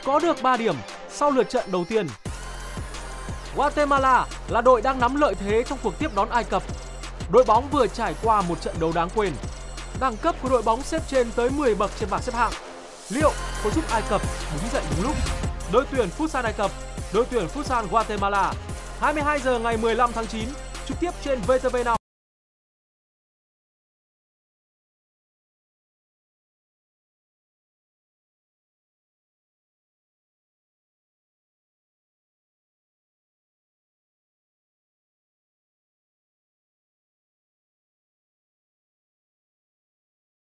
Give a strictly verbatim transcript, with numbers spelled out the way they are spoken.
có được ba điểm sau lượt trận đầu tiên. Guatemala là đội đang nắm lợi thế trong cuộc tiếp đón Ai Cập. Đội bóng vừa trải qua một trận đấu đáng quên. Đẳng cấp của đội bóng xếp trên tới mười bậc trên bảng xếp hạng. Liệu có giúp Ai Cập đứng dậy đúng lúc? Đội tuyển Futsal Ai Cập, đội tuyển Futsal Guatemala. hai mươi hai giờ ngày mười lăm tháng chín, trực tiếp trên vê tê vê năm.